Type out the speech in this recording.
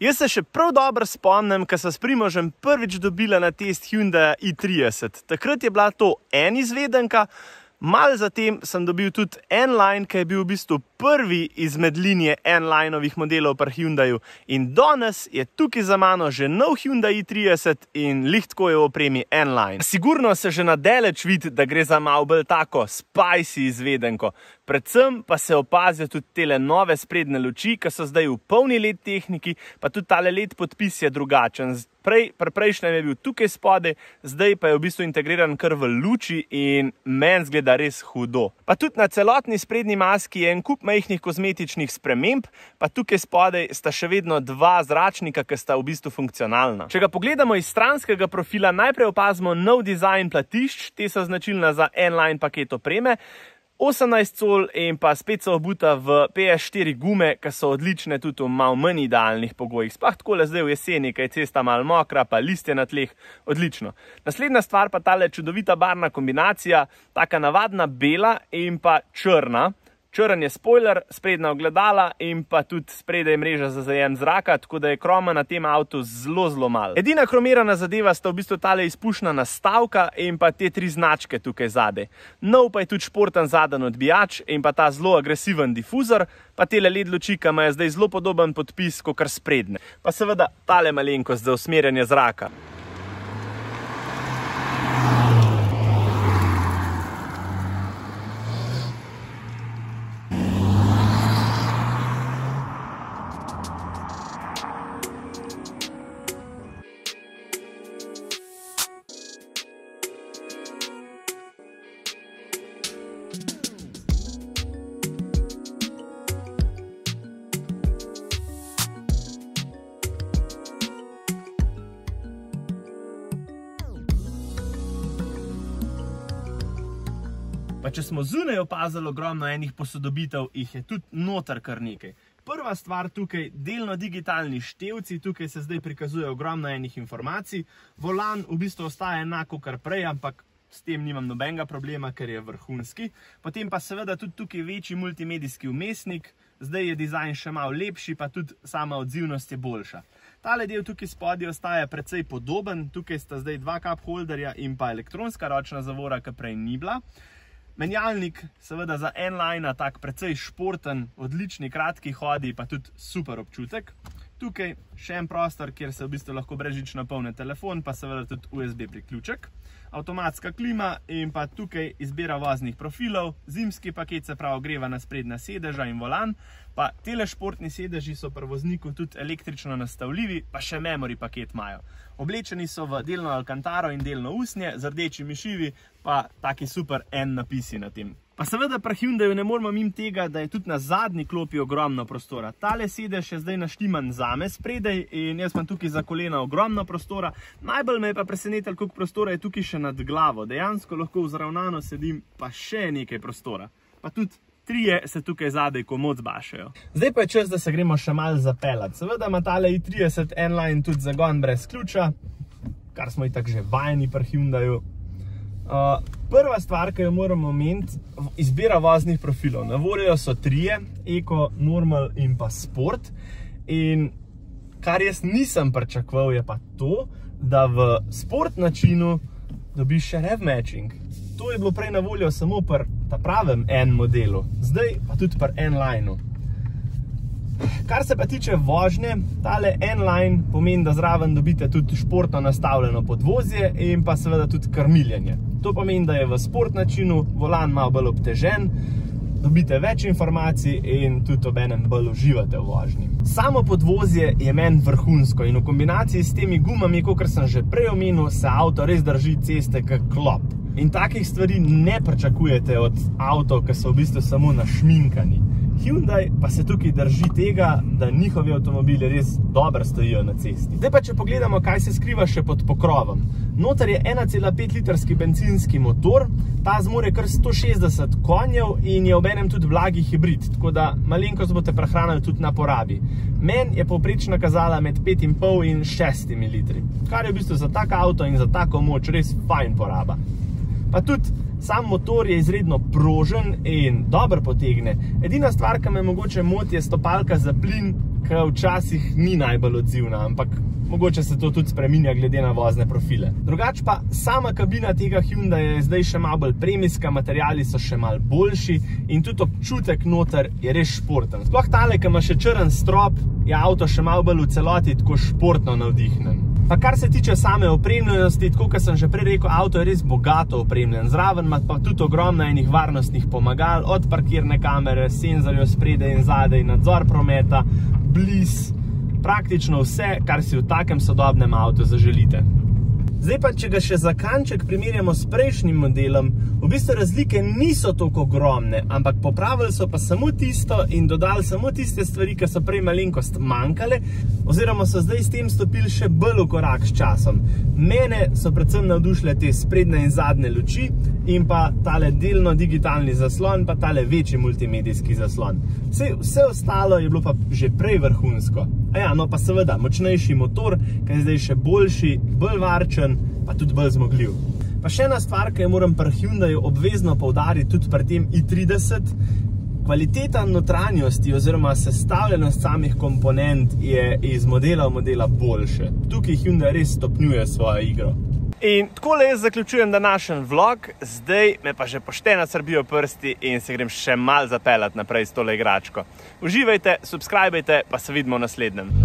Jaz se še prav dobro spomnim, ko sem s Primožem prvič dobila na test Hyundai i30. Takrat je bila to en izvedenka, malo zatem sem dobil tudi N-Line, ki je bil v bistvu prvi izmed linije N-Lineovih modelov pri Hyundaiu. In danes je tukaj za mano že nov Hyundai i30 in lih tako je v opremi N-Line. Sigurno se že nadaleč vidi, da gre za malo bolj tako spicy izvedenko. Predvsem pa se opazijo tudi tele nove sprednje luči, ki so zdaj v polni LED tehniki, pa tudi tale LED podpis je drugačen. Pri prejšnjem je bil tukaj spodaj, zdaj pa je v bistvu integriran kar v luči in meni zgleda res hudo. Pa tudi na celotni sprednji maski je en kup majhnih kozmetičnih sprememb, pa tukaj spodaj sta še vedno dva zračnika, ki sta v bistvu funkcionalna. Če ga pogledamo iz stranskega profila, najprej opazimo nov dizajn platišč, te so značilna za N-Line paket opreme. 18 col in pa spet so obuta v PS4 gume, ki so odlične tudi v malo manj idealnih pogojih. Sploh takole zdaj v jeseni, kaj je cesta malo mokra, pa listje na tleh, odlično. Naslednja stvar pa tale čudovita barvna kombinacija, taka navadna bela in pa črna. Črn je spoiler, sprednja ogledala in pa tudi spredaj mreža za zajem zraka, tako da je kroma na tem avtu zelo malo. Edina kromirana zadeva sta v bistvu tale izpušna nastavka in pa te tri značke tukaj zadaj. Nov pa je tudi športen zaden odbijač in pa ta zelo agresiven difuzor, pa tele LED luči, ki ima zdaj zelo podoben podpis kakor sprednje. Pa seveda tale malenkost za usmerjanje zraka. Pa če smo zunaj opazili ogromno enih posodobitev, jih je tudi noter kar nekaj. Prva stvar tukaj, delno digitalni števci, tukaj se zdaj prikazuje ogromno enih informacij. Volan v bistvu ostaja enako kar prej, ampak s tem nimam nobenega problema, ker je vrhunski. Potem pa seveda tudi tukaj večji multimedijski vmesnik, zdaj je dizajn še malo lepši, pa tudi sama odzivnost je boljša. Tale del tukaj spodaj ostaja precej podoben, tukaj sta zdaj dva cup holderja in pa elektronska ročna zavora, ki prej ni bila. Menjalnik seveda za N-Line, tak precej športen, odlični, kratki hodi, pa tudi super občutek. Tukaj še en prostor, kjer se v bistvu lahko brezžično napolni telefon, pa seveda tudi USB priključek. Avtomatska klima in pa tukaj izbira voznih profilov, zimski paket, se pravi ogrevana sprednja sedeža in volan, pa tele športni sedeži so pri vozniku tudi električno nastavljivi, pa še memory paket imajo. Oblečeni so v delno alcantaro in delno usnje, z rdečimi šivi, pa taki super N napisi na tem. Pa seveda pri Hyundaiu ne moramo mimo tega, da je tudi na zadnji klopi ogromno prostora. Tale sedež je zdaj naštiman zame spredaj in jaz imam tukaj za kolena ogromno prostora. Najbolj me je pa presenetilo, koliko prostora je tukaj še nad glavo. Dejansko lahko vzravnano sedim, pa še nekaj prostora. Pa tudi trije se tukaj zadaj komot zbašajo. Zdaj pa je čas, da se gremo še malo zapeljati. Seveda ima tale i30 N-Line tudi zagon brez ključa, kar smo itak že vajeni pri Hyundaiu. Prva stvar, ki jo moramo omeniti, izbira voznih profilov. Na voljo so trije, Eco, Normal in pa Sport. In kar jaz nisem pričakoval, je pa to, da v Sport načinu dobiš še rev matching. To je bilo prej na voljo samo pri ta pravem N modelu, zdaj pa tudi pri N-Lineu. Kar se pa tiče vožnje, tale N-Line pomeni, da zraven dobite tudi športno nastavljeno podvozje in pa seveda tudi krmiljenje. To pomeni, da je v sport načinu volan malo bolj obtežen, dobite več informacij in tudi obenem bolj uživate v vožnji. Samo podvozje je meni vrhunsko in v kombinaciji s temi gumami, kakor sem že prej omenil, se avto res drži ceste kot klop. In takih stvari ne pričakujete od avtov, ki so v bistvu samo našminkani. Hyundai pa se tukaj drži tega, da njihovi avtomobili res dobro stojijo na cesti. Zdaj pa, če pogledamo, kaj se skriva še pod pokrovom. Noter je 1,5 litrski bencinski motor, ta zmore kar 160 konjev in je obenem tudi blagi hibrid, tako da malenkost boste prehranili tudi na porabi. Meni je povprečna kazala med 5,5 in 6 litri, kar je v bistvu za tak avto in za tako moč res fajn poraba. Pa tudi Sam motor je izredno prožen in dobro potegne. Edina stvar, ki me mogoče moti, je stopalka za plin, ki včasih ni najbolj odzivna, ampak mogoče se to tudi spreminja glede na vozne profile. Drugač pa sama kabina tega Hyundai je zdaj še malo bolj premijska, materiali so še malo boljši in tudi občutek noter je res športen. Sploh tale, ki ima še črn strop, je avto še malo bolj v celoti tako športno navdihnen. Pa kar se tiče same opremljenosti, tako kot sem že prej rekel, avto je res bogato opremljen. Zraven ima pa tudi ogromno enih varnostnih pomagal, od parkirne kamere, senzorjev spredaj in zadaj, nadzor prometa, bliz, praktično vse, kar si v takem sodobnem avtu zaželite. Zdaj pa, če ga še za kanček primerjamo s prejšnjim modelom, v bistvu razlike niso toliko ogromne, ampak popravili so pa samo tisto in dodali samo tiste stvari, ki so prej malenkost manjkale, oziroma so zdaj s tem stopili še bolj v korak s časom. Mene so predvsem navdušile te sprednje in zadnje luči in pa tale delno digitalni zaslon, pa tale večji multimedijski zaslon. Vse ostalo je bilo pa že prej vrhunsko. No pa seveda, močnejši motor, ki je zdaj še boljši, bolj varčen, pa tudi bolj zmogljiv. Pa še ena stvar, ki jo moram pri Hyundaiu obvezno poudariti tudi pri tem i30, kvaliteta notranjosti oziroma sestavljenost samih komponent je iz modela v modela boljše. Tukaj Hyundai res stopnjuje svojo igro. In takole jaz zaključujem današnji vlog, zdaj me pa že pošteno srbijo prsti in se grem še malo zapeljati naprej s tole igračko. Uživajte, subscribejte, pa se vidimo v naslednjem.